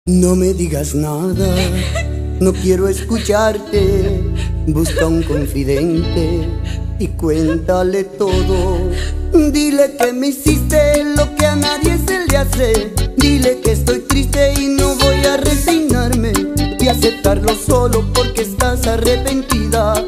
No me digas nada, no quiero escucharte. Busca un confidente y cuéntale todo. Dile que me hiciste lo que a nadie se le hace. Dile que estoy triste y no voy a resignarme y aceptarlo solo porque estás arrepentida.